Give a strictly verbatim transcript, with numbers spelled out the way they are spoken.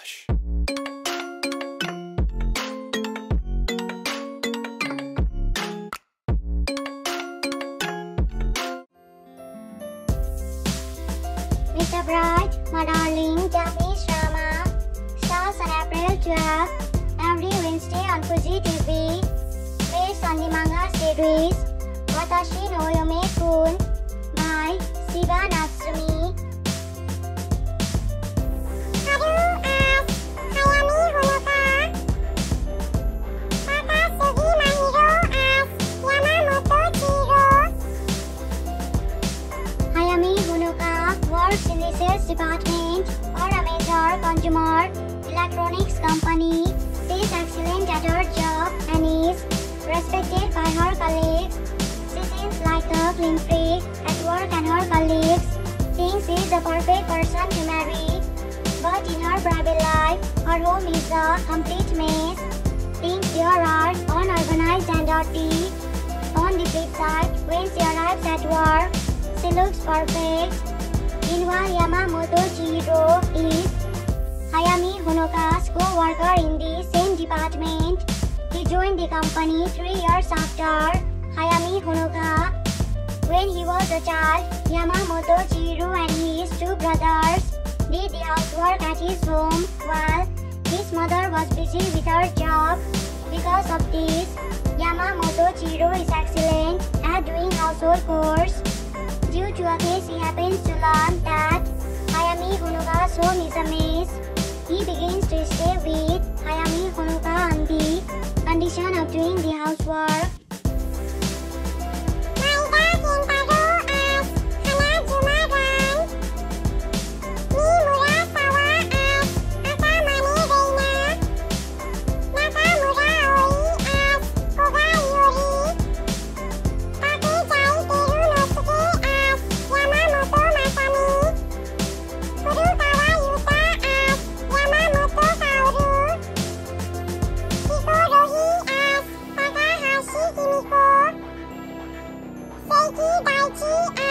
Watashi. Mister Bright, my darling Japanese drama, starts on April twelfth, every Wednesday on Fuji T V, based on the manga series Watashi no Oyome-kun by Shiba Natsumi. Haru as Hayami Honoka. Watashi my hero as Yamamoto Chihiro. Hayami Honoka works in the sales department for a major consumer electronics company. She is excellent at her job and is respected by her colleagues. She seems like a clean freak at work, and her colleagues think she is the perfect person to marry. But in her private life, her home is a complete mess. Things here are unorganized and dirty. On the flip side, when she arrives at work, she looks perfect. Meanwhile, Yamamoto Chihiro is Hayami Honoka's co-worker in the same department. He joined the company three years after Hayami Honoka. When he was a child, Yamamoto Chihiro and his two brothers did the housework at his home while his mother was busy with her job. Because of this, Yamamoto Chihiro is excellent at doing household chores. Due to a case, he happens to learn that Hayami Honoka's home is a mess. He begins to stay with Hayami Honoka on the condition of doing the housework. Thank you.